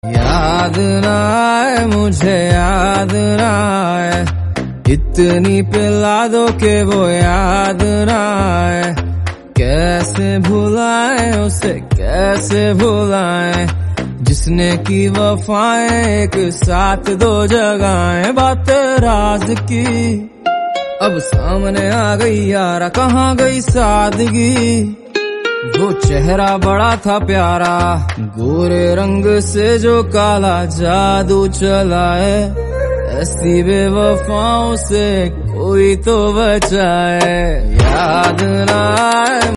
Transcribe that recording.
याद ना आए मुझे, याद ना आए, इतनी पिला दो के वो याद ना आए। कैसे भुलाए उसे, कैसे भुलाए, जिसने की वफाएं एक साथ दो जगहें। बात राज की अब सामने आ गई यारा, कहाँ गई सादगी। वो चेहरा बड़ा था प्यारा, गोरे रंग से जो काला जादू चलाए। ऐसी बेवफाओं से कोई तो बचाए। याद ना आए